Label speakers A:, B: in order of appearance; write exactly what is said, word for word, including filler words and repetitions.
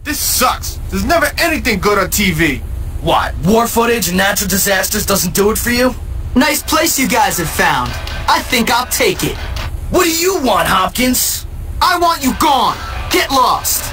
A: This sucks. There's never anything good on T V.
B: What, war footage and natural disasters doesn't do it for you?
C: Nice place you guys have found. I think I'll take it.
B: What do you want, Hopkins?
C: I want you gone. Get lost.